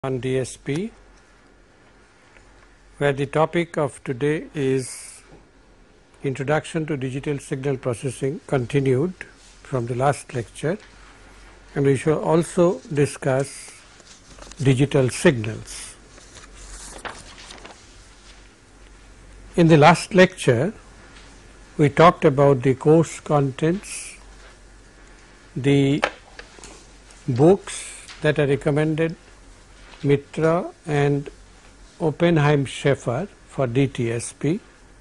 On DSP, where the topic of today is Introduction to Digital Signal Processing, continued from the last lecture, and we shall also discuss digital signals. In the last lecture, we talked about the course contents, the books that are recommended, Mitra and Oppenheim-Scheffer for DTSP.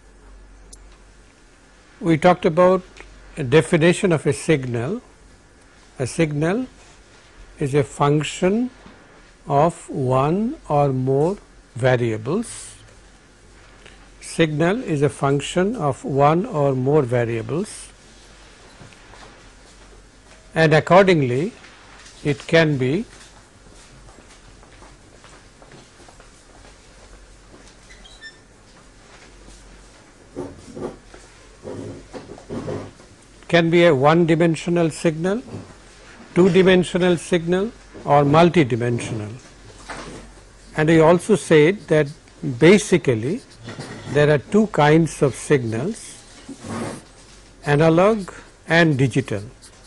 We talked about a definition of a signal. A signal is a function of one or more variables. Signal is a function of one or more variables, and accordingly it can be a one-dimensional signal, two-dimensional signal, or multi-dimensional. And we also said that basically there are two kinds of signals, analog and digital.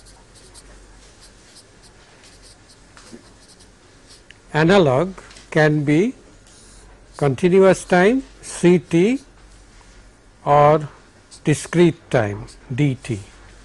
Analog can be continuous time, CT, or discrete time, DT.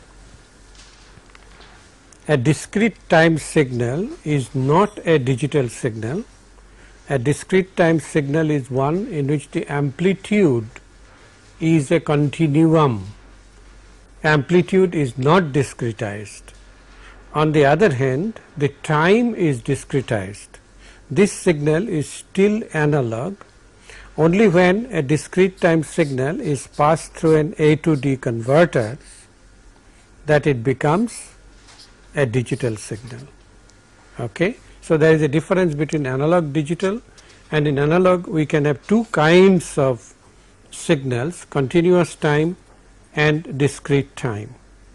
A discrete time signal is not a digital signal. A discrete time signal is one in which the amplitude is a continuum. Amplitude is not discretized. On the other hand, the time is discretized. This signal is still analog. Only when a discrete time signal is passed through an A to D converter that it becomes a digital signal. Okay. So, there is a difference between analog digital, and in analog we can have two kinds of signals, continuous time and discrete time.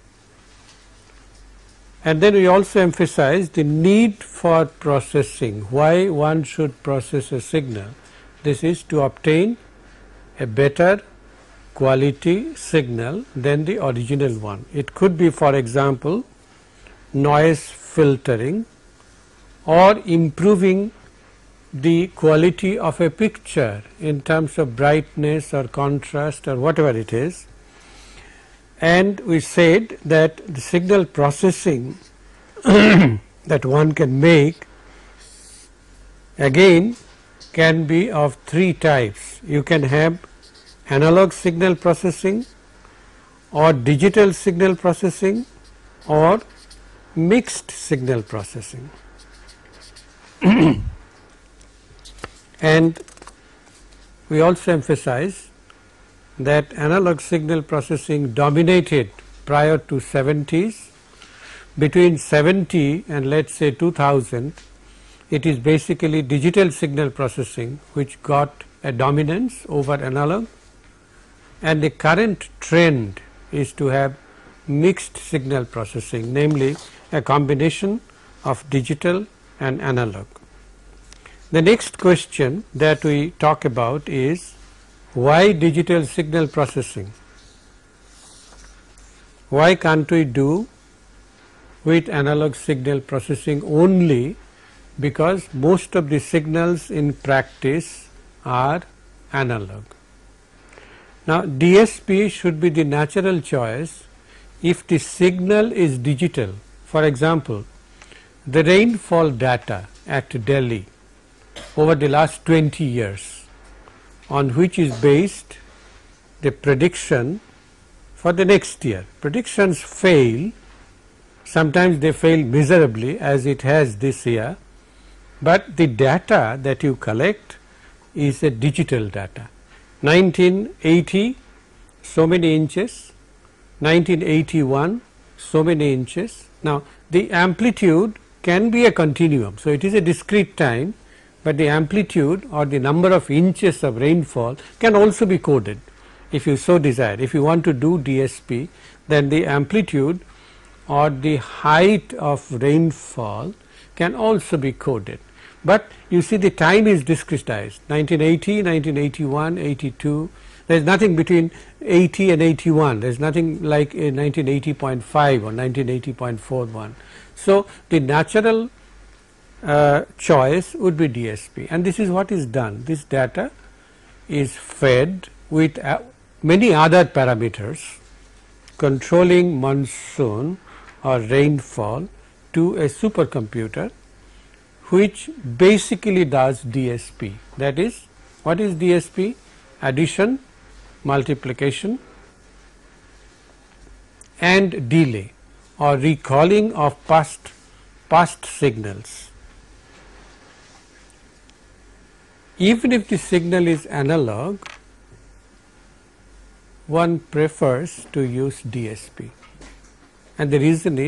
And then we also emphasize the need for processing, why one should process a signal. This is to obtain a better quality signal than the original one. It could be, for example, noise filtering or improving the quality of a picture in terms of brightness or contrast or whatever it is. And we said that the signal processing that one can make again can be of three types. You can have analog signal processing or digital signal processing or mixed signal processing. And we also emphasize that analog signal processing dominated prior to 70s. Between 70 and let us say 2000, it is basically digital signal processing which got a dominance over analog, and the current trend is to have mixed signal processing, namely a combination of digital and analog. The next question that we talk about is why digital signal processing? Why can't we do with analog signal processing only? Because most of the signals in practice are analog. Now, DSP should be the natural choice if the signal is digital. For example, the rainfall data at Delhi over the last 20 years, on which is based the prediction for the next year. Predictions fail, sometimes they fail miserably as it has this year, but the data that you collect is a digital data. 1980, so many inches, 1981, so many inches. Now, the amplitude can be a continuum. So, it is a discrete time, but the amplitude or the number of inches of rainfall can also be coded if you so desire. If you want to do DSP, then the amplitude or the height of rainfall can also be coded. but you see the time is discretized 1980, 1981, 82. There is nothing between 80 and 81. There is nothing like a 1980.5 or 1980.41. So, the natural choice would be DSP, and this is what is done. This data is fed with many other parameters controlling monsoon or rainfall to a supercomputer, which basically does DSP. That is, what is DSP? Addition, multiplication and delay or recalling of past signals. Even if the signal is analog, one prefers to use DSP, and the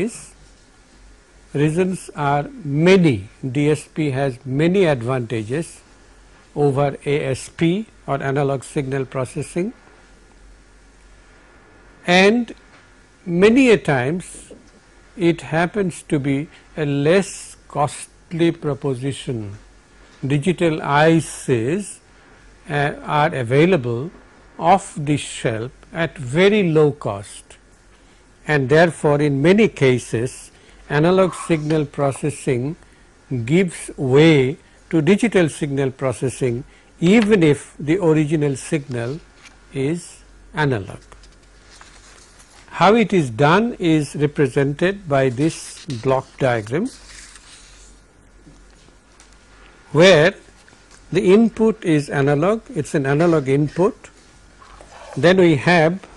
reasons are many. DSP has many advantages over ASP or analog signal processing, and many a times it happens to be a less costly proposition. Digital ICs are available off the shelf at very low cost, and therefore in many cases analog signal processing gives way to digital signal processing, even if the original signal is analog. How it is done is represented by this block diagram, where the input is analog, it is an analog input. Then we have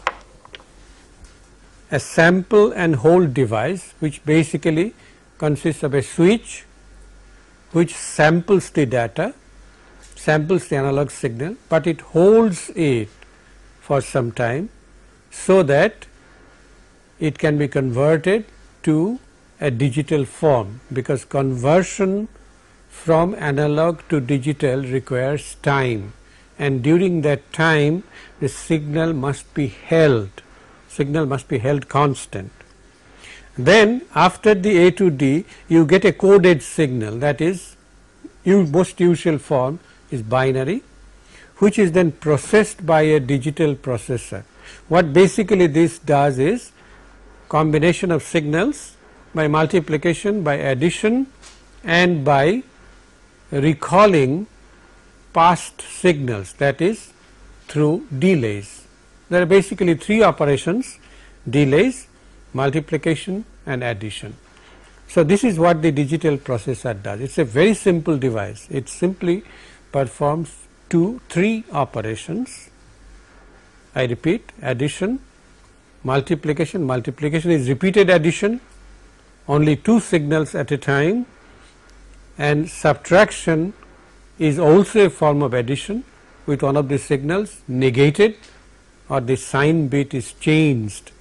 a sample and hold device, which basically consists of a switch which samples the data, samples the analog signal, but it holds it for some time so that it can be converted to a digital form, because conversion from analog to digital requires time, and during that time the signal must be held constant. Then after the A to D you get a coded signal, that is most usual form is binary, which is then processed by a digital processor. What basically this does is combination of signals by multiplication, by addition and by recalling past signals, that is through delays. There are basically three operations: delays, multiplication and addition. So, this is what the digital processor does. It is a very simple device. It simply performs three operations. I repeat: addition, multiplication. Multiplication is repeated addition, only two signals at a time, and subtraction is also a form of addition with one of the signals negated or the sign bit is changed.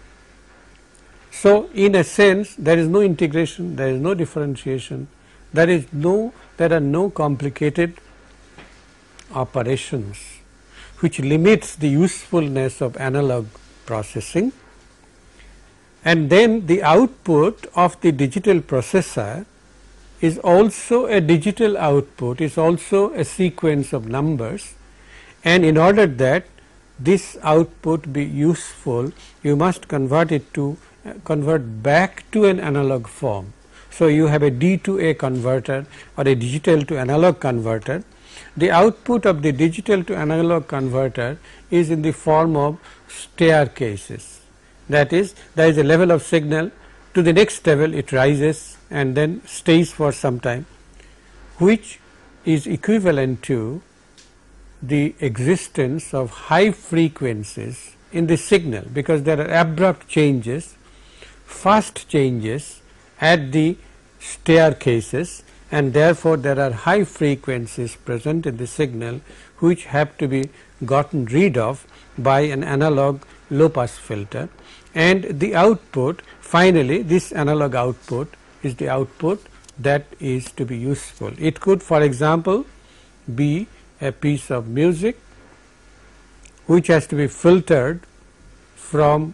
So, in a sense there is no integration, there is no differentiation, there are no complicated operations which limits the usefulness of analog processing. And then the output of the digital processor is also a digital output, is also a sequence of numbers, and in order that this output be useful, you must convert back to an analog form. So, you have a D to A converter or a digital to analog converter. The output of the digital to analog converter is in the form of staircases. That is, there is a level of signal, to the next level it rises and then stays for some time, which is equivalent to the existence of high frequencies in the signal, because there are abrupt changes, fast changes at the staircases, and therefore there are high frequencies present in the signal which have to be gotten rid of by an analog low pass filter. And the output, finally this analog output is the output that is to be useful. It could, for example, be a piece of music which has to be filtered from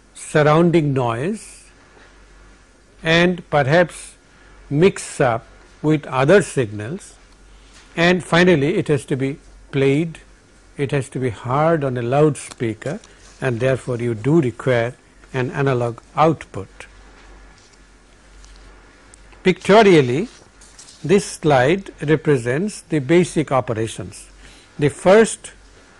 surrounding noise and perhaps mix up with other signals, and finally it has to be played, it has to be heard on a loudspeaker, and therefore you do require an analog output. Pictorially, this slide represents the basic operations. The first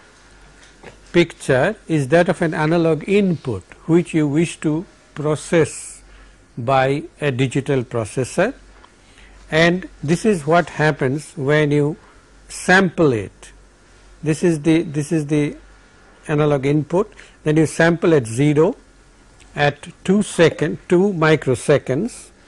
picture is that of an analog input which you wish to process by a digital processor, and this is what happens when you sample it. This is the analog input, then you sample at 0, at 2 microseconds,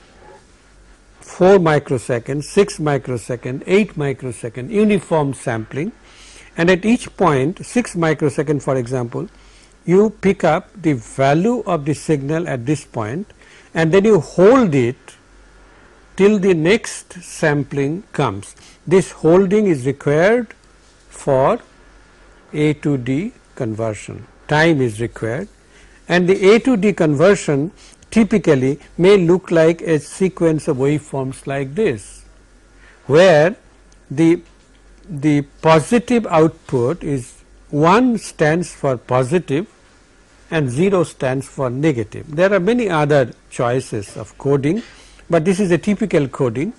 4 microseconds, 6 microseconds, 8 microseconds, uniform sampling, and at each point 6 microsecond for example, you pick up the value of the signal at this point and then you hold it till the next sampling comes. This holding is required for A to D conversion, time is required, and the A to D conversion typically may look like a sequence of waveforms like this, where the positive output is 1 stands for positive and 0 stands for negative. There are many other choices of coding, but this is a typical coding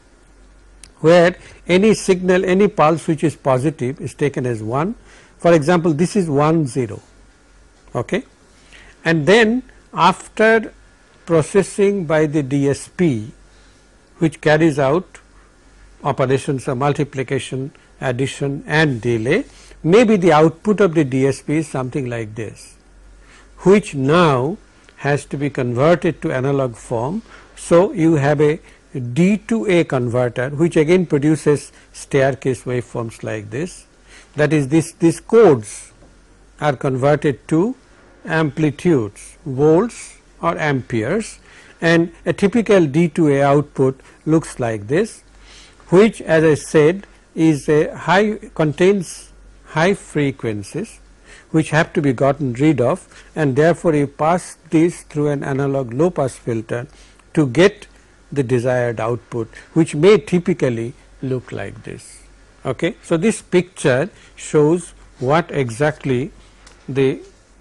where any signal, any pulse which is positive is taken as 1. For example, this is 1 0, okay, and then after processing by the DSP, which carries out operations of multiplication, addition and delay, maybe the output of the DSP is something like this, which now has to be converted to analog form. So, you have a D to A converter which again produces staircase waveforms like this, that is these codes are converted to amplitudes, volts or amperes, and a typical D to A output looks like this, which as I said is a contains high frequencies which have to be gotten rid of, and therefore you pass this through an analog low pass filter to get the desired output, which may typically look like this. Okay. So, this picture shows what exactly the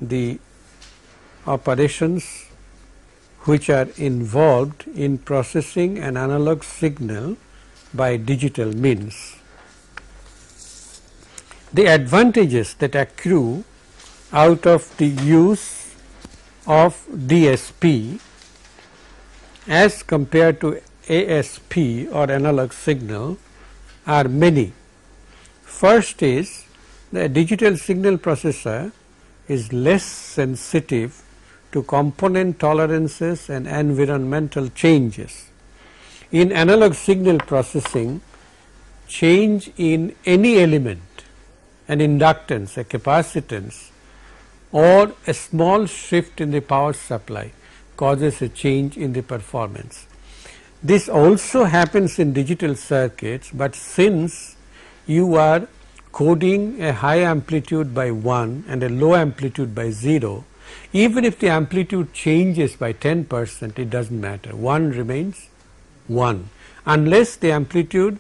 operations which are involved in processing an analog signal by digital means. The advantages that accrue out of the use of DSP as compared to ASP or analog signal are many. First is the digital signal processor is less sensitive to component tolerances and environmental changes. In analog signal processing, change in any element, an inductance, a capacitance, or a small shift in the power supply causes a change in the performance. This also happens in digital circuits, but since you are coding a high amplitude by 1 and a low amplitude by 0, even if the amplitude changes by 10%, it does not matter, 1 remains 1, unless the amplitude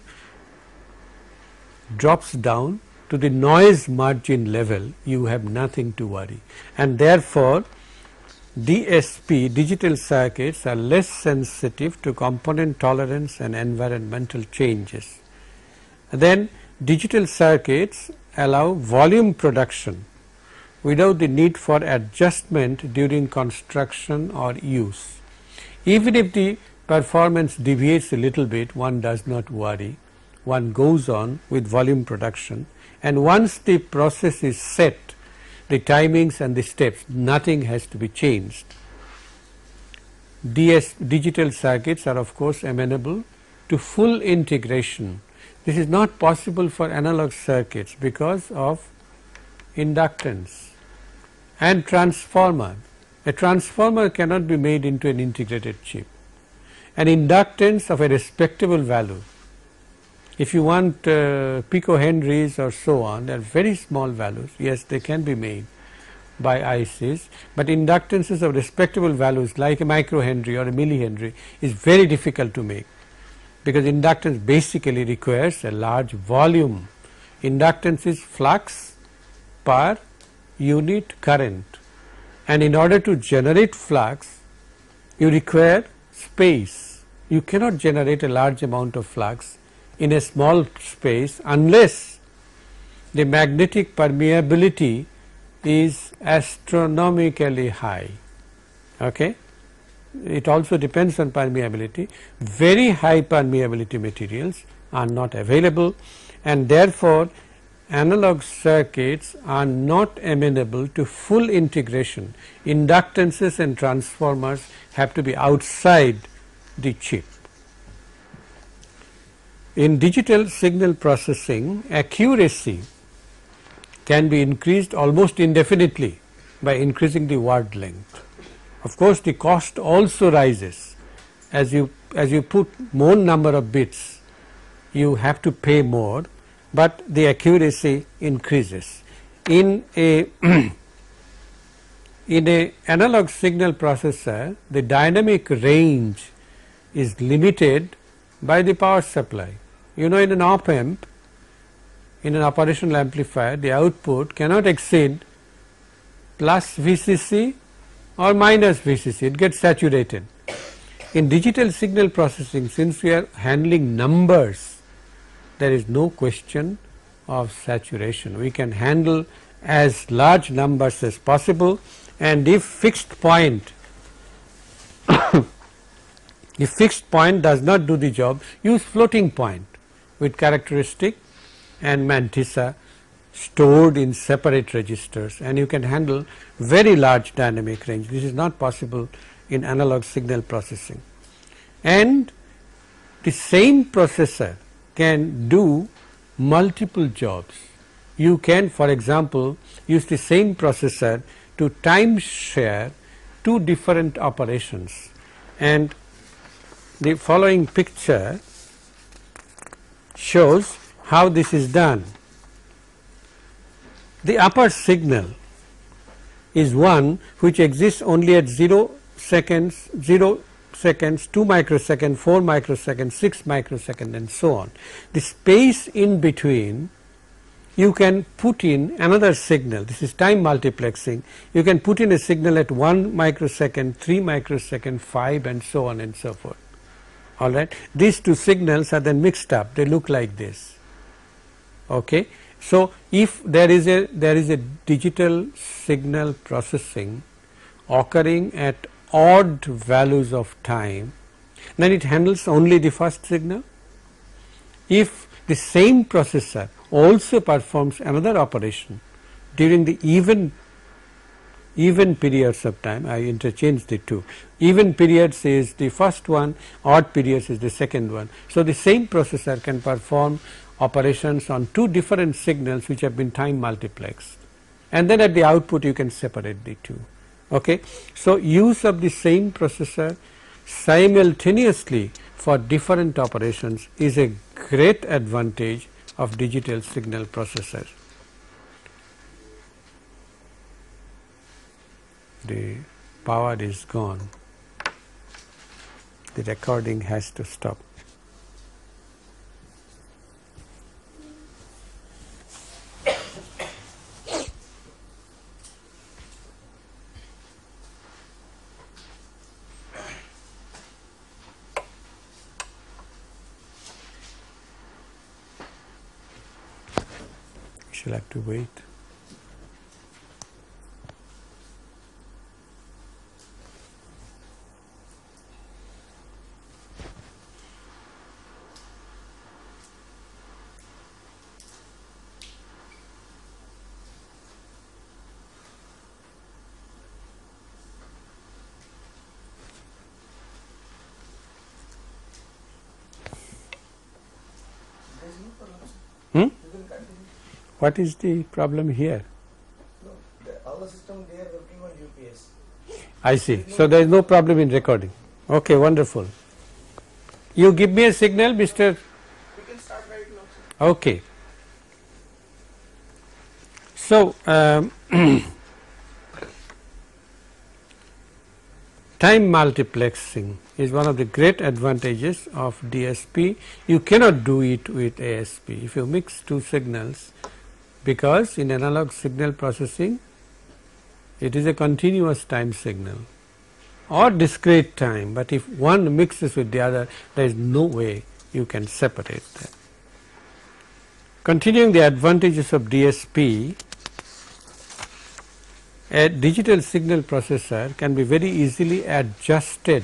drops down to the noise margin level, you have nothing to worry, and therefore DSP, digital circuits, are less sensitive to component tolerance and environmental changes. Then digital circuits allow volume production without the need for adjustment during construction or use. Even if the performance deviates a little bit, one does not worry, one goes on with volume production, and once the process is set, the timings and the steps, nothing has to be changed. Digital circuits are of course amenable to full integration. This is not possible for analog circuits because of inductance and transformer. A transformer cannot be made into an integrated chip. An inductance of a respectable value, if you want picohenries or so on, they are very small values, yes, they can be made by ICs, but inductances of respectable values like a microhenry or a millihenry is very difficult to make. because inductance basically requires a large volume. Inductance is flux per unit current, and in order to generate flux you require space. You cannot generate a large amount of flux in a small space unless the magnetic permeability is astronomically high. Okay? It also depends on permeability. Very high permeability materials are not available, and therefore analog circuits are not amenable to full integration. Inductances and transformers have to be outside the chip. In digital signal processing, accuracy can be increased almost indefinitely by increasing the word length. Of course, the cost also rises. As you put more number of bits, you have to pay more, but the accuracy increases. In a in a analog signal processor, the dynamic range is limited by the power supply. You know, in an op amp, in an operational amplifier, the output cannot exceed plus VCC or minus VCC, it gets saturated. In digital signal processing, since we are handling numbers, there is no question of saturation. We can handle as large numbers as possible, and if fixed point if fixed point does not do the job, use floating point with characteristic and mantissa stored in separate registers, and you can handle very large dynamic range. This is not possible in analog signal processing. And the same processor can do multiple jobs. You can, for example, use the same processor to time share two different operations, and the following picture shows how this is done. The upper signal is one which exists only at 0 seconds, 2 microseconds, 4 microseconds, 6 microseconds, and so on. The space in between, you can put in another signal. This is time multiplexing. You can put in a signal at 1 microsecond, 3 microsecond, 5, and so on and so forth. All right. These two signals are then mixed up. They look like this. Okay. So if there is a digital signal processing occurring at odd values of time, then it handles only the first signal. If the same processor also performs another operation during the even periods of time, I interchange the two. Even periods is the first one, odd periods is the second one. So the same processor can perform operations on two different signals which have been time multiplexed, and then at the output you can separate the two. Okay. So use of the same processor simultaneously for different operations is a great advantage of digital signal processors. The power is gone. The recording has to stop. Shall have to wait. What is the problem here? No, our system they are working on UPS. I see. So there is no problem in recording. Okay, wonderful. You give me a signal, Mr. We can start right now, sir. Okay. So time multiplexing. is one of the great advantages of DSP. You cannot do it with ASP if you mix two signals, because in analog signal processing it is a continuous time signal or discrete time, but if one mixes with the other, there is no way you can separate them. Continuing the advantages of DSP, a digital signal processor can be very easily adjusted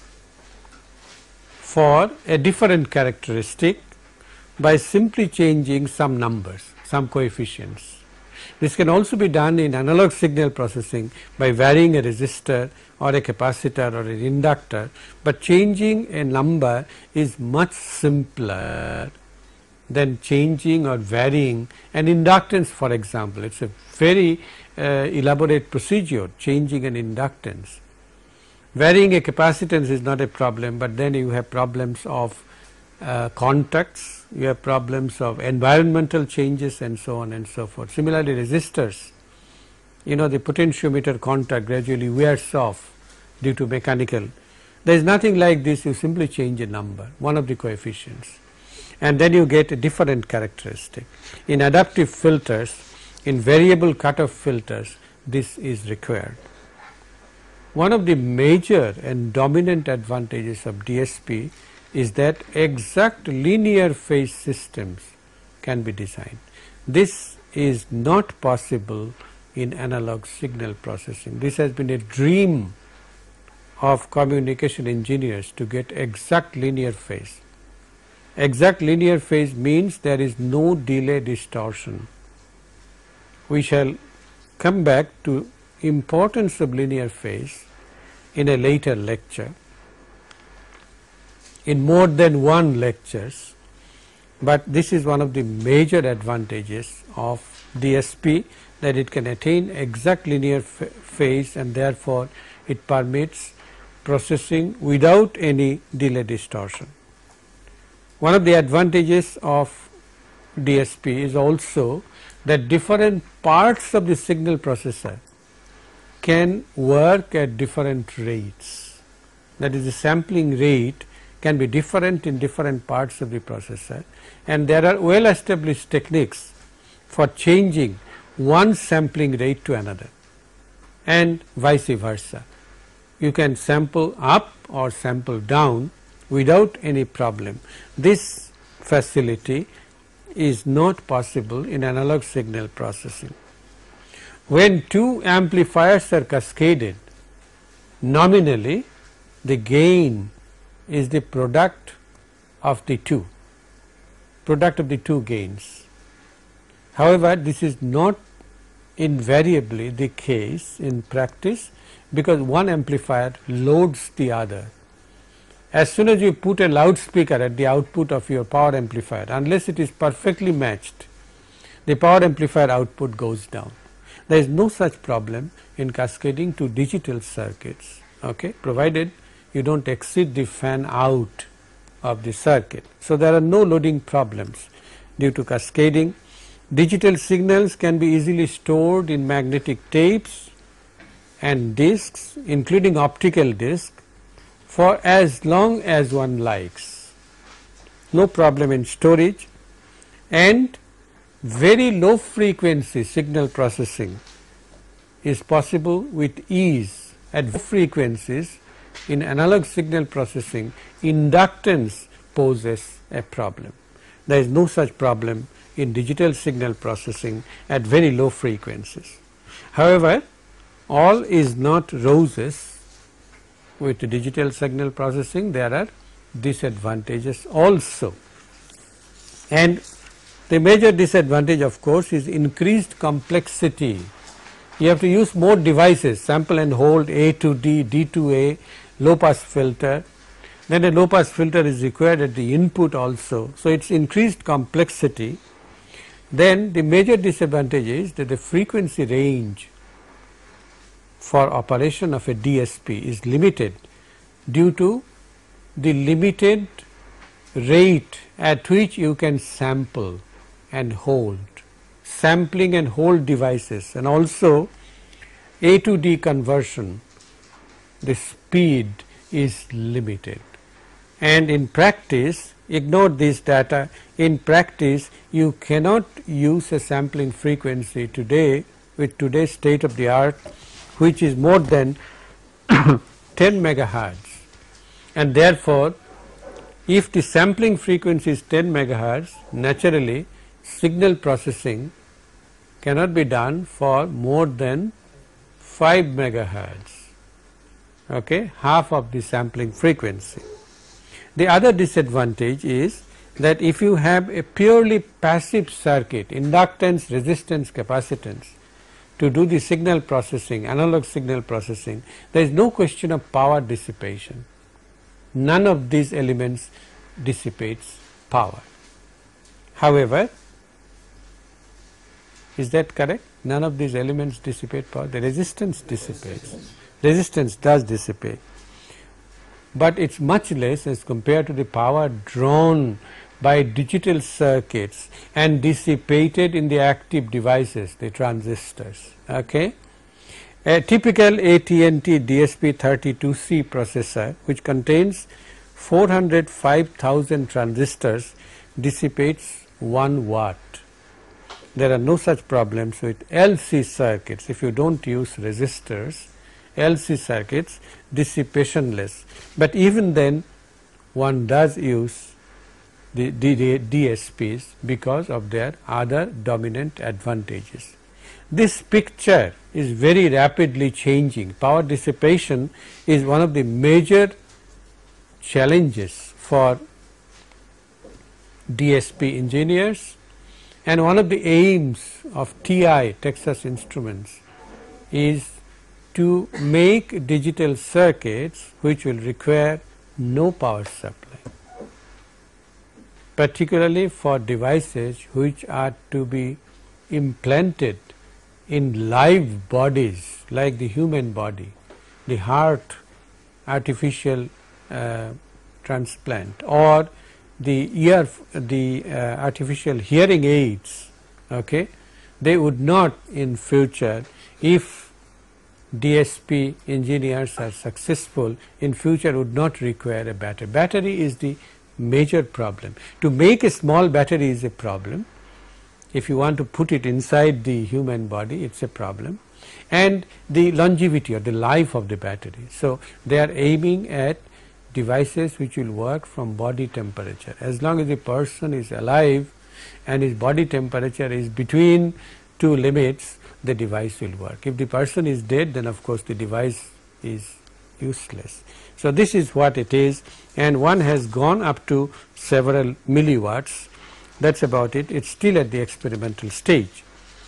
for a different characteristic by simply changing some numbers, some coefficients. This can also be done in analog signal processing by varying a resistor or a capacitor or an inductor, but changing a number is much simpler than changing or varying an inductance, for example. It is a very elaborate procedure, changing an inductance. Varying a capacitance is not a problem, but then you have problems of contacts, you have problems of environmental changes and so on and so forth. Similarly, resistors, the potentiometer contact gradually wears off due to mechanical. There is nothing like this, you simply change a number, one of the coefficients, and then you get a different characteristic. In adaptive filters, in variable cutoff filters, this is required. One of the major and dominant advantages of DSP is that exact linear phase systems can be designed. This is not possible in analog signal processing. This has been a dream of communication engineers to get exact linear phase. Exact linear phase means there is no delay distortion. We shall come back to importance of linear phase in a later lecture, in more than one lectures, but this is one of the major advantages of DSP, that it can attain exact linear phase and therefore it permits processing without any delay distortion. One of the advantages of DSP is also that different parts of the signal processor can work at different rates. That is, the sampling rate can be different in different parts of the processor, and there are well established techniques for changing one sampling rate to another and vice versa. You can sample up or sample down without any problem. This facility is not possible in analog signal processing. When two amplifiers are cascaded, nominally the gain is the product of the two gains. However, this is not invariably the case in practice, because one amplifier loads the other. As soon as you put a loudspeaker at the output of your power amplifier, unless it is perfectly matched, the power amplifier output goes down. There is no such problem in cascading to digital circuits, provided you do not exceed the fan out of the circuit. So, there are no loading problems due to cascading. Digital signals can be easily stored in magnetic tapes and discs, including optical disc, for as long as one likes. No problem in storage, and very low frequency signal processing is possible with ease. At frequencies in analog signal processing, inductance poses a problem. There is no such problem in digital signal processing at very low frequencies. However, all is not roses with digital signal processing. There are disadvantages also, and the major disadvantage of course is increased complexity. You have to use more devices, sample and hold, A to D, D to A, low pass filter, then a low pass filter is required at the input also. So, it is increased complexity. Then the major disadvantage is that the frequency range for operation of a DSP is limited due to the limited rate at which you can sample and hold, sampling and hold devices, and also A to D conversion, the speed is limited. And in practice, ignore this data, in practice you cannot use a sampling frequency today with today's state of the art which is more than 10 megahertz, and therefore if the sampling frequency is 10 megahertz, naturally signal processing cannot be done for more than 5 megahertz, okay, half of the sampling frequency. The other disadvantage is that if you have a purely passive circuit, inductance, resistance, capacitance, to do the signal processing, analog signal processing, there is no question of power dissipation. None of these elements dissipates power. However, is that correct? None of these elements dissipate power. The resistance dissipates. Resistance does dissipate, but it is much less as compared to the power drawn by digital circuits and dissipated in the active devices, the transistors. Okay. A typical AT&T DSP32C processor, which contains 405,000 transistors, dissipates 1 watt. There are no such problems with LC circuits. If you do not use resistors, LC circuits dissipationless, but even then one does use the DSPs because of their other dominant advantages. This picture is very rapidly changing. Power dissipation is one of the major challenges for DSP engineers, and one of the aims of TI, Texas Instruments, is to make digital circuits which will require no power supply, particularly for devices which are to be implanted in live bodies like the human body, the heart artificial transplant, or the artificial hearing aids. Okay, they would not in future, if DSP engineers are successful, in future would not require a battery. Battery is the major problem. To make a small battery is a problem. If you want to put it inside the human body, it is a problem, and the longevity or the life of the battery. So they are aiming at devices which will work from body temperature. As long as the person is alive and his body temperature is between two limits, the device will work. If the person is dead, then of course the device is useless. So this is what it is, and one has gone up to several milliwatts. That is about it. It is still at the experimental stage.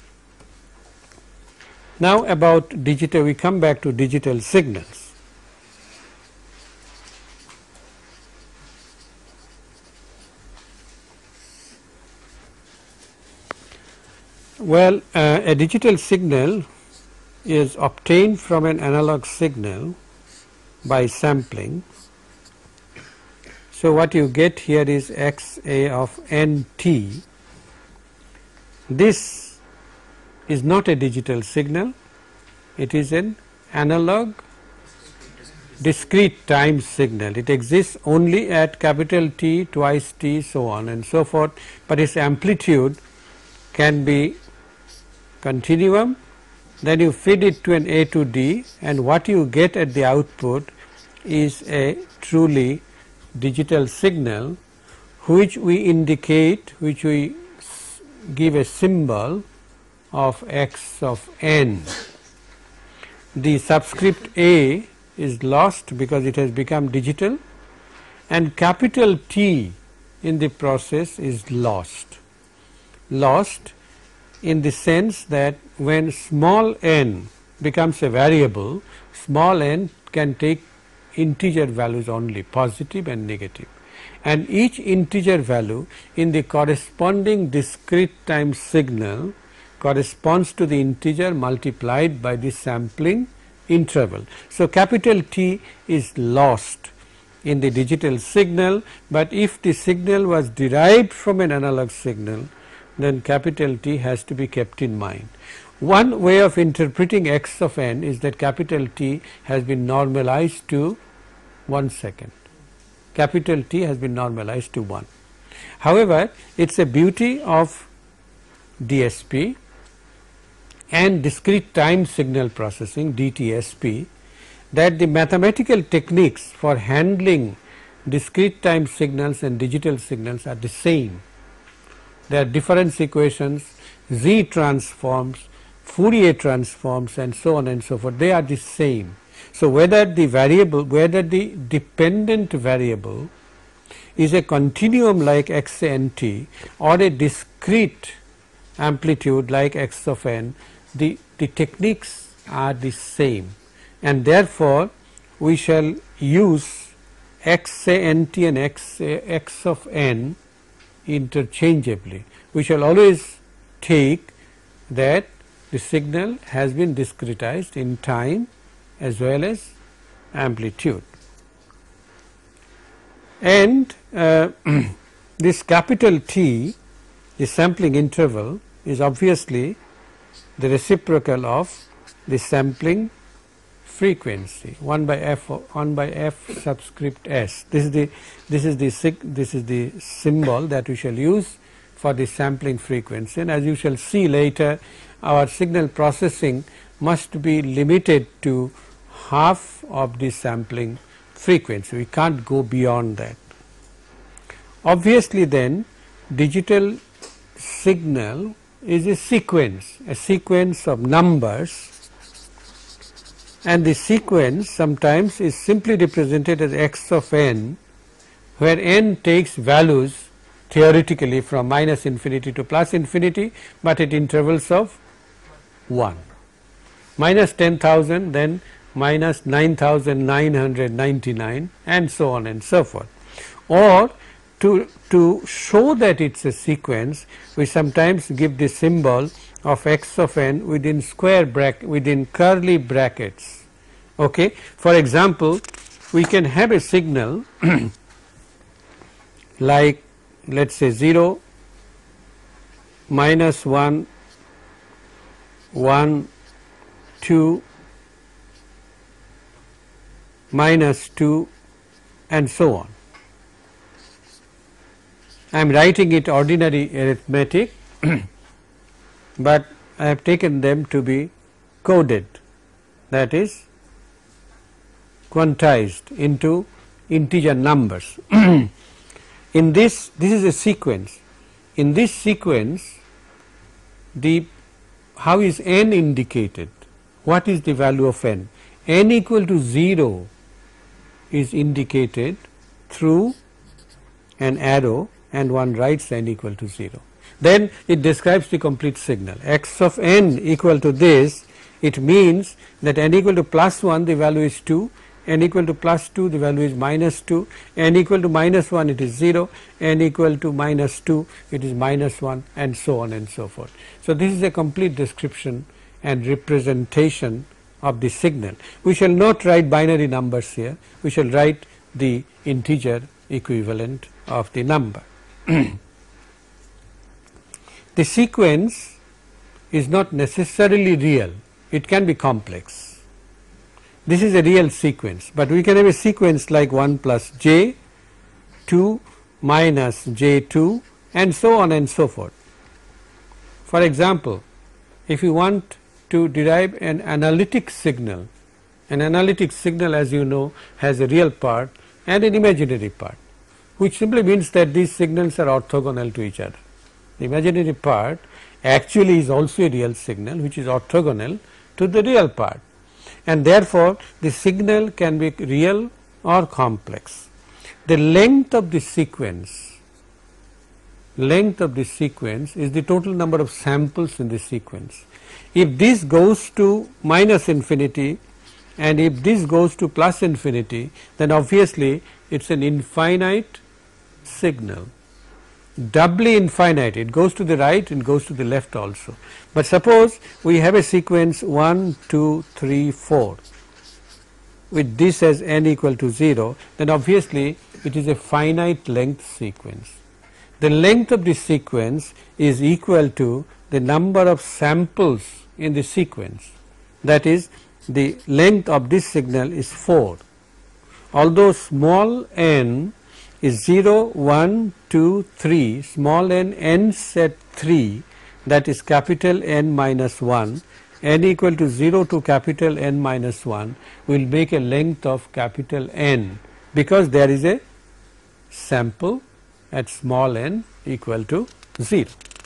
Now about digital, we come back to digital signals. Well, a digital signal is obtained from an analog signal by sampling. So what you get here is XA of NT. This is not a digital signal, it is an analog discrete time signal. It exists only at capital T, twice T, so on and so forth, but its amplitude can be continuum. Then you feed it to an A to D, and what you get at the output is a truly digital signal, which we indicate, which we give a symbol of X of N. The subscript A is lost because it has become digital, and capital T in the process is lost. Lost in the sense that when small n becomes a variable, small n can take integer values only, positive and negative, and each integer value in the corresponding discrete time signal corresponds to the integer multiplied by the sampling interval. So capital T is lost in the digital signal, but if the signal was derived from an analog signal, then capital T has to be kept in mind. One way of interpreting X of N is that capital T has been normalized to 1 second. Capital T has been normalized to 1. However, it is a beauty of DSP and discrete time signal processing DTSP that the mathematical techniques for handling discrete time signals and digital signals are the same. There are difference equations, Z transforms, Fourier transforms and so on and so forth, they are the same. So, whether the dependent variable is a continuum like x n t or a discrete amplitude like x of n, the techniques are the same, and therefore, we shall use x n t and x of n interchangeably. We shall always take that the signal has been discretized in time as well as amplitude. And this capital T, the sampling interval, is obviously the reciprocal of the sampling frequency 1 by f subscript s. This is the symbol that we shall use for the sampling frequency, and as you shall see later, our signal processing must be limited to half of the sampling frequency. We can't go beyond that. Obviously, then digital signal is a sequence of numbers, and the sequence sometimes is simply represented as x of n, where n takes values theoretically from minus infinity to plus infinity, but at intervals of 1, minus 10,000, then minus 9,999 and so on and so forth. Or to show that it is a sequence, we sometimes give the symbol of x of n within within curly brackets. Okay. For example, we can have a signal like, let us say 0, minus 1, 1, 2, minus 2 and so on. I am writing it ordinary arithmetic, but I have taken them to be coded, that is quantized into integer numbers. In this is a sequence. In this sequence, how is n indicated? What is the value of n? N equal to 0 is indicated through an arrow, and one writes n equal to 0. Then it describes the complete signal. X of n equal to this, it means that n equal to plus 1 the value is 2, n equal to plus 2 the value is minus 2, n equal to minus 1 it is 0, n equal to minus 2 it is minus 1 and so on and so forth. So, this is a complete description and representation of the signal. We shall not write binary numbers here, we shall write the integer equivalent of the number. The sequence is not necessarily real, it can be complex. This is a real sequence, but we can have a sequence like 1 plus j, 2 minus j2 and so on and so forth. For example, if you want to derive an analytic signal as you know has a real part and an imaginary part, which simply means that these signals are orthogonal to each other. The imaginary part actually is also a real signal which is orthogonal to the real part, and therefore, the signal can be real or complex. The length of the sequence is the total number of samples in the sequence. If this goes to minus infinity and if this goes to plus infinity, then obviously it is an infinite signal, doubly infinite, it goes to the right and goes to the left also. But suppose we have a sequence 1, 2, 3, 4 with this as n equal to 0, then obviously it is a finite length sequence. The length of the sequence is equal to the number of samples in the sequence, that is the length of this signal is 4. although small n is 0, 1, 2, 3, small n ends at 3, that is capital N minus 1, n equal to 0 to capital N minus 1 will make a length of capital N, because there is a sample at small n equal to 0.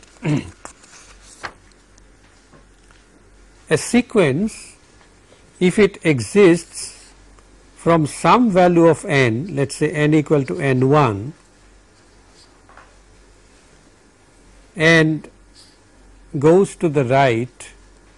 A sequence, if it exists from some value of n, let us say n equal to n1, and goes to the right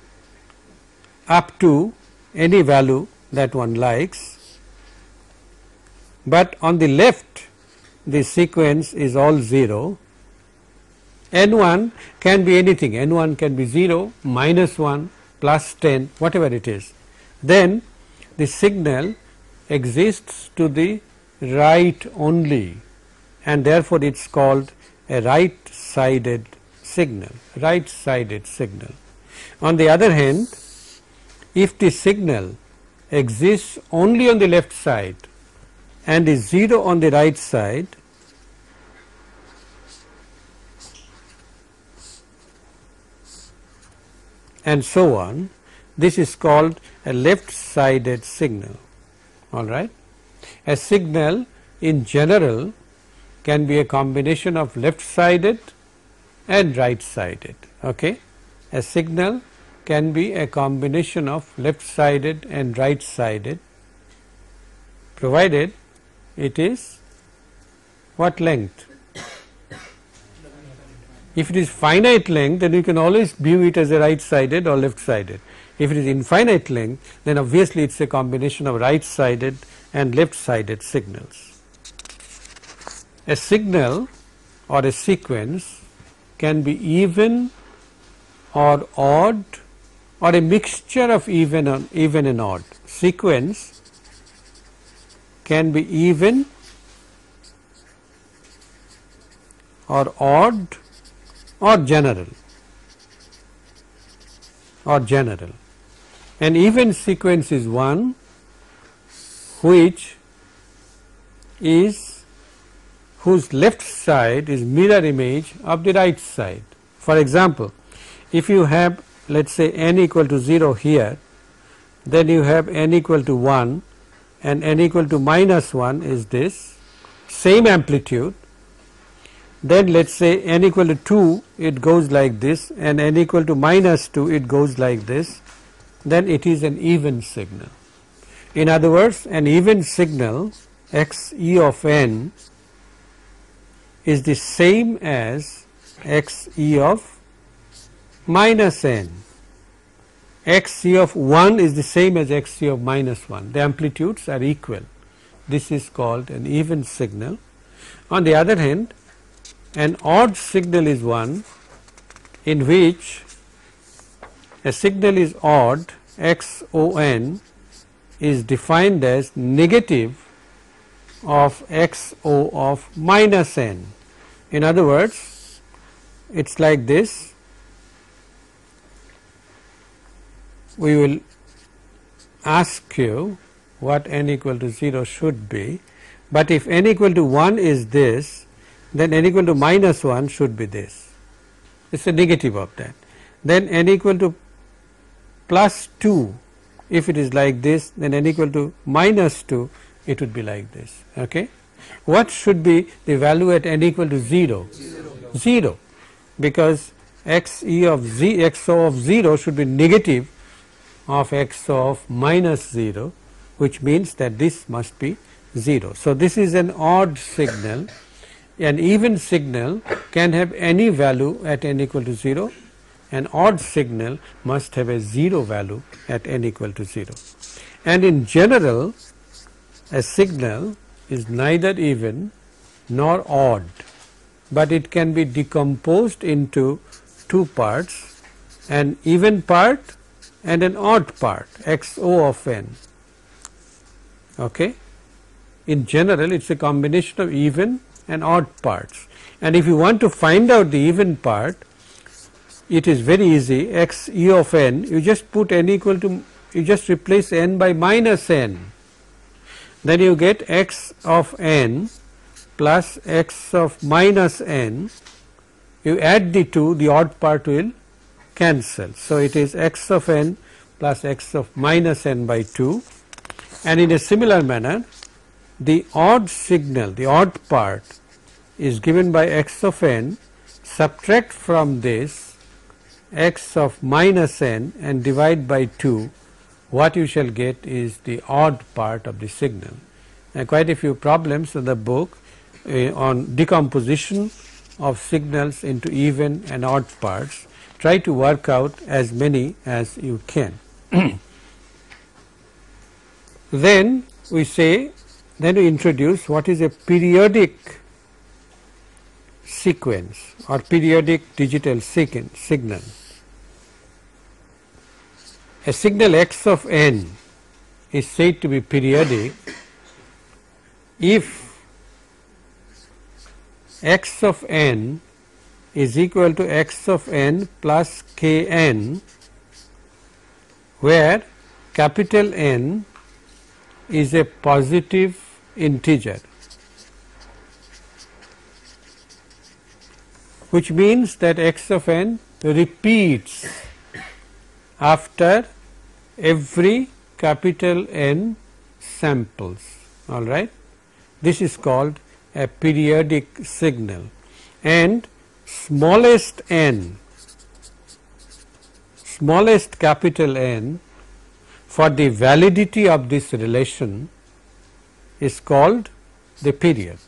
up to any value that one likes, but on the left the sequence is all 0. N1 can be anything, N1 can be 0, minus 1, plus 10, whatever it is. Then the signal exists to the right only, and therefore it is called a right sided signal, right sided signal. On the other hand, if the signal exists only on the left side and is 0 on the right side, and so on, this is called a left sided signal. All right. A signal in general can be a combination of left sided and right sided. Okay. A signal can be a combination of left sided and right sided, provided it is what length? If it is finite length, then you can always view it as a right sided or left sided. If it is infinite length, then obviously it is a combination of right sided and left sided signals. A signal or a sequence can be even or odd, or a mixture of even and odd. Sequence can be even or odd or general. An even sequence is one whose left side is mirror image of the right side. For example, if you have, let us say, n equal to 0 here, then you have n equal to 1 and n equal to minus 1 is this, same amplitude. Then let us say n equal to 2, it goes like this, and n equal to minus 2, it goes like this, then it is an even signal. In other words, an even signal x e of n is the same as x e of minus n. X e of 1 is the same as x e of minus 1. The amplitudes are equal. This is called an even signal. On the other hand, an odd signal is one in which a signal is odd, x o n is defined as negative of x o of minus n. In other words, it is like this. We will ask you what n equal to 0 should be, but if n equal to 1 is this, then n equal to minus 1 should be this. It is a negative of that. Then n equal to plus 2, if it is like this, then n equal to minus 2, it would be like this. Okay. What should be the value at n equal to 0? 0, because x e of z, x o of 0 should be negative of x o of minus 0, which means that this must be 0. So, this is an odd signal. An even signal can have any value at n equal to 0. An odd signal must have a 0 value at n equal to 0. And in general, a signal is neither even nor odd, but it can be decomposed into two parts, an even part and an odd part, x o of n. Okay. In general, it is a combination of even and odd parts, and if you want to find out the even part, it is very easy. X e of n, you just put n equal to, you just replace n by minus n. then you get x of n plus x of minus n. You add the two, the odd part will cancel. So, it is x of n plus x of minus n by 2, and in a similar manner the odd signal, the odd part is given by x of n, subtract from this x of minus n and divide by 2, what you shall get is the odd part of the signal. And quite a few problems in the book on decomposition of signals into even and odd parts. Try to work out as many as you can. Then we say, then we introduce what is a periodic sequence or periodic digital signal. A signal x of n is said to be periodic if x of n is equal to x of n plus kn, where capital N is a positive integer, which means that x of n repeats after every capital N samples. All right, this is called a periodic signal, and smallest n, smallest capital N for the validity of this relation is called the period.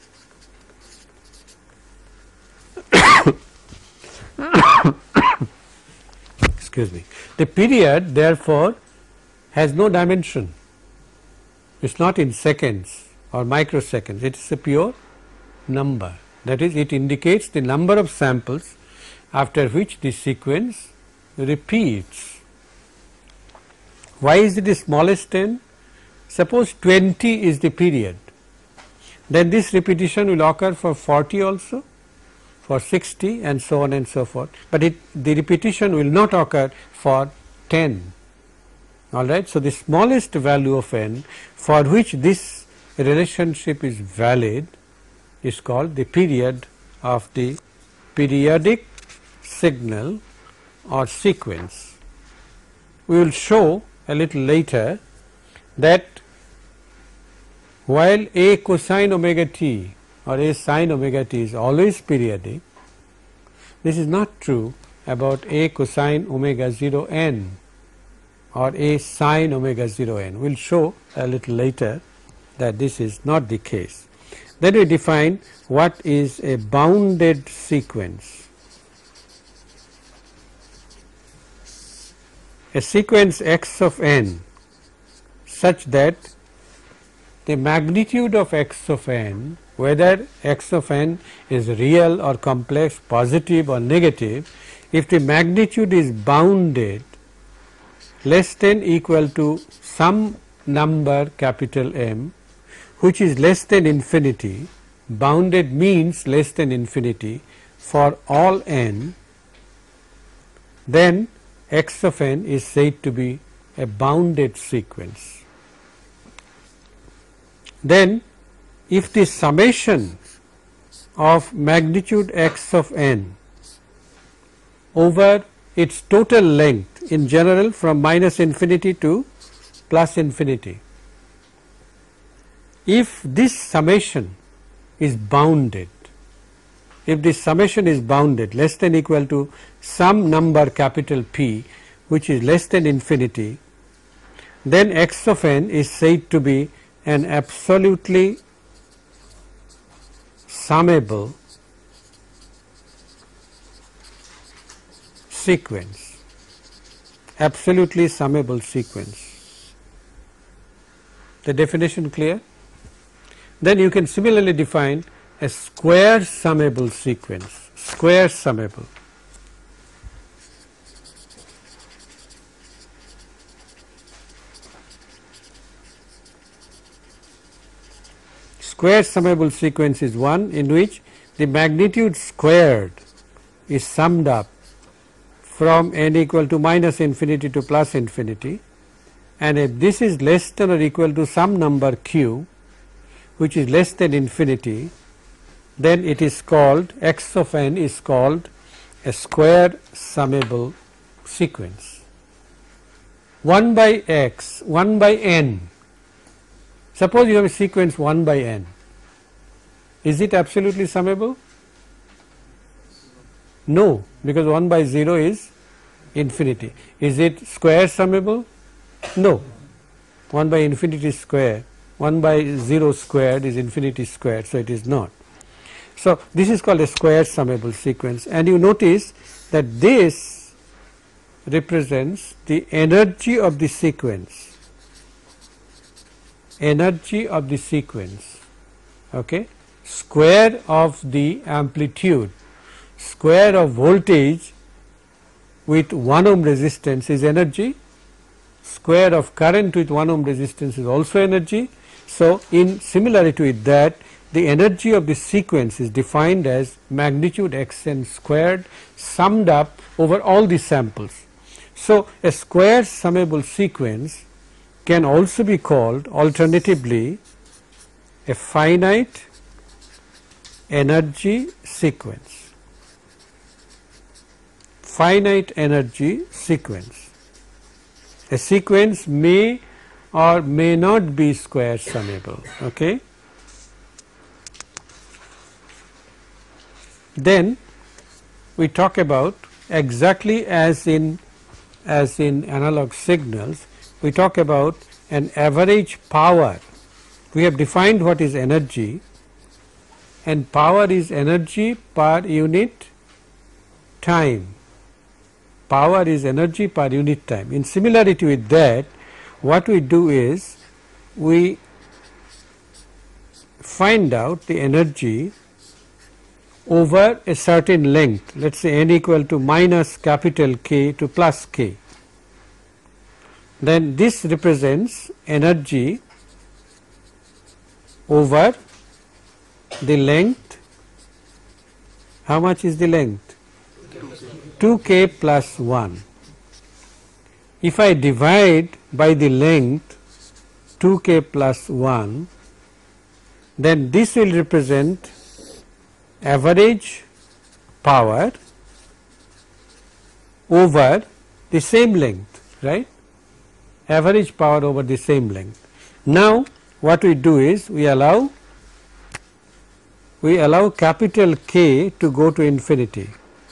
Excuse me. The period therefore has no dimension. It is not in seconds or microseconds, it is a pure number. That is, it indicates the number of samples after which the sequence repeats. Why is it the smallest n? Suppose 20 is the period, then this repetition will occur for 40 also, for 60 and so on and so forth, but the repetition will not occur for 10. All right. So, the smallest value of n for which this relationship is valid is called the period of the periodic signal or sequence. We will show a little later that while a cosine omega t or a sine omega t is always periodic, this is not true about a cosine omega 0 n or a sine omega 0 n. We will show a little later that this is not the case. Then we define what is a bounded sequence. A sequence x of n such that the magnitude of x of n, whether x of n is real or complex, positive or negative, if the magnitude is bounded less than equal to some number capital M, which is less than infinity, bounded means less than infinity for all n, then x of n is said to be a bounded sequence. Then if the summation of magnitude x of n over its total length in general from minus infinity to plus infinity, if this summation is bounded, if this summation is bounded less than equal to some number capital P which is less than infinity, then x of n is said to be an absolutely summable sequence, absolutely summable sequence. The definition clear? Then you can similarly define a square summable sequence, square summable. Square summable sequence is one in which the magnitude squared is summed up from n equal to minus infinity to plus infinity, and if this is less than or equal to some number q which is less than infinity, then it is called, x of n is called a square summable sequence. 1 by x, 1 by n, suppose you have a sequence 1 by n, is it absolutely summable? No, because 1 by 0 is infinity. Is it square summable? No, 1 by infinity is square, 1 by 0 squared is infinity squared, so it is not. So this is called a square summable sequence, and you notice that this represents the energy of the sequence, okay, square of the amplitude, square of voltage with 1 ohm resistance is energy, square of current with 1 ohm resistance is also energy. So in similarity with that, the energy of the sequence is defined as magnitude xn squared summed up over all the samples. So a square summable sequence can also be called alternatively a finite energy sequence. Finite energy sequence. A sequence may or may not be square summable. Okay. Then we talk about, exactly as in analog signals, we talk about an average power. We have defined what is energy, and power is energy per unit time. Power is energy per unit time. In similarity with that, what we do is we find out the energy over a certain length, let us say n equal to minus capital K to plus K. Then this represents energy over the length. How much is the length? 2K plus 1. If I divide by the length 2K plus 1, then this will represent average power over the same length, right? Average power over the same length. Now what we do is we allow capital K to go to infinity.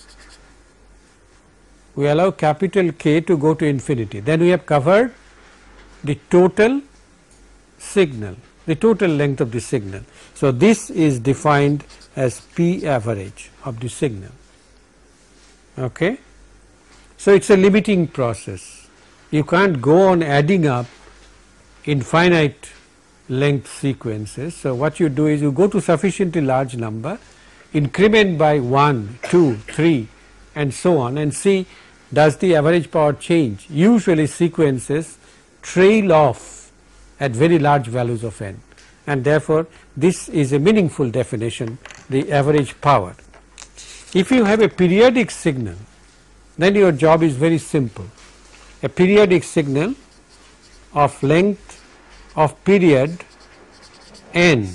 We allow capital K to go to infinity. Then we have covered the total signal, the total length of the signal. So this is defined as P average of the signal. Okay. So it's a limiting process. You can't go on adding up infinite length sequences. So what you do is you go to sufficiently large number, increment by 1, 2, 3 and so on, and see does the average power change. Usually sequences trail off at very large values of n, and therefore this is a meaningful definition, the average power. If you have a periodic signal, then your job is very simple. A periodic signal of length of period n,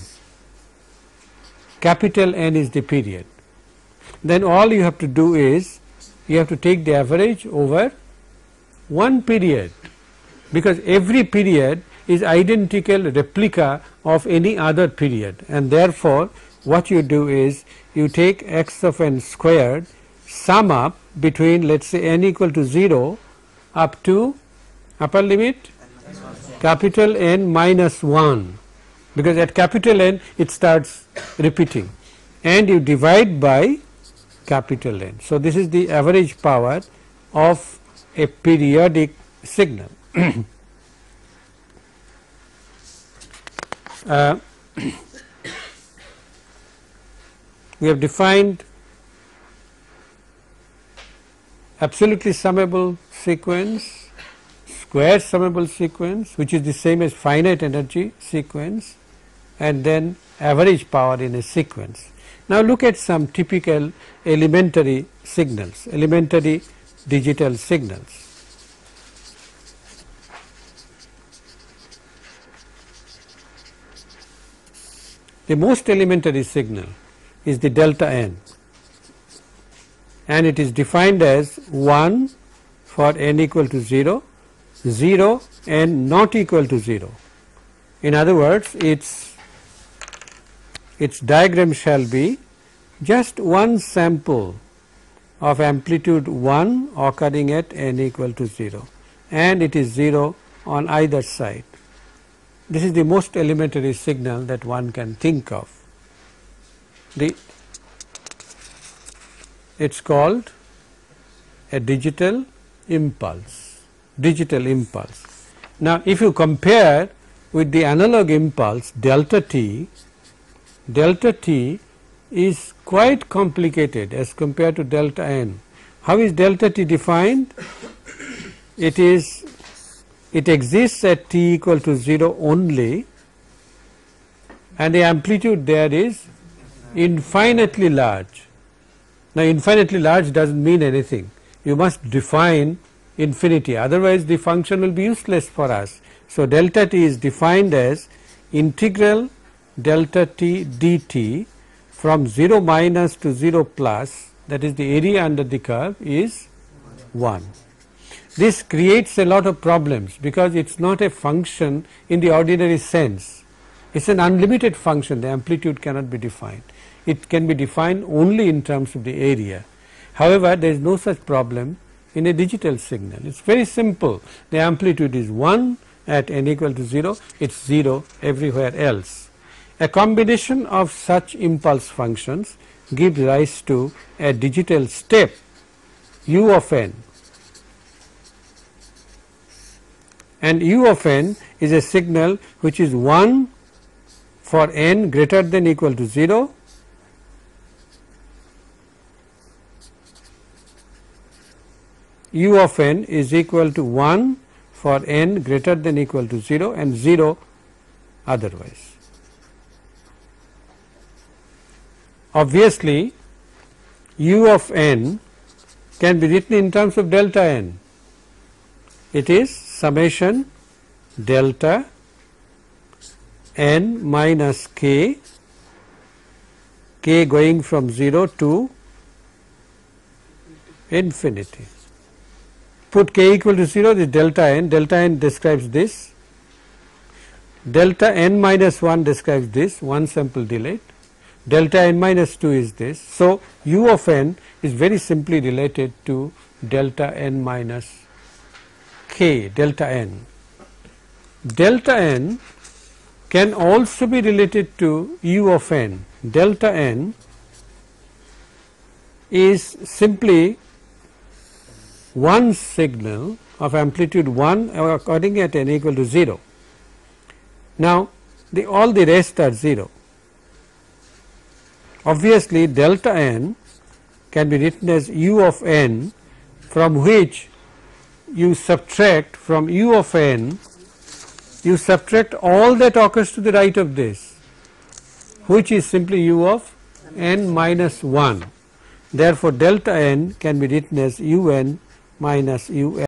capital N is the period, then all you have to do is you have to take the average over one period, because every period is identical replica of any other period, and therefore what you do is you take x of n squared, sum up between, let us say, n equal to 0 up to upper limit capital N minus 1, because at capital N it starts repeating, and you divide by capital N. So this is the average power of a periodic signal. We have defined absolutely summable sequence, square summable sequence, which is the same as finite energy sequence, and then average power in a sequence. Now look at some typical elementary signals, elementary digital signals. the most elementary signal is the delta n, and it is defined as 1 for n equal to 0, 0 and not equal to 0. In other words, its diagram shall be just one sample of amplitude 1 occurring at n equal to 0, and it is 0 on either side. This is the most elementary signal that one can think of. It's called a digital impulse. Now, if you compare with the analog impulse delta t is quite complicated as compared to delta n. How is delta t defined? It exists at t equal to 0 only, and the amplitude there is infinitely large. Now, infinitely large does not mean anything. You must define infinity, otherwise the function will be useless for us. So, delta t is defined as integral delta t dt from 0 minus to 0 plus, that is the area under the curve, is 1. This creates a lot of problems because it is not a function in the ordinary sense. It is an unlimited function, the amplitude cannot be defined. It can be defined only in terms of the area. However, there is no such problem in a digital signal. It is very simple. The amplitude is 1 at n equal to 0, it is 0 everywhere else. A combination of such impulse functions gives rise to a digital step u of n, and u of n is a signal which is 1 for n greater than equal to 0, u of n is equal to 1 for n greater than equal to 0 and 0 otherwise. Obviously, u of n can be written in terms of delta n. It is summation delta n minus k going from 0 to infinity. Put k equal to 0, this delta n describes this, delta n minus 1 describes this, one sample delayed, delta n minus 2 is this. So, u of n is very simply related to delta n minus k, delta n. Delta n can also be related to u of n. Delta n is simply one signal of amplitude 1 occurring at n equal to 0. Now, all the rest are 0. Obviously, delta n can be written as u of n, from which you subtract from u of n, you subtract all that occurs to the right of this, which is simply u of n minus 1. Therefore, delta n can be written as u n minus u n.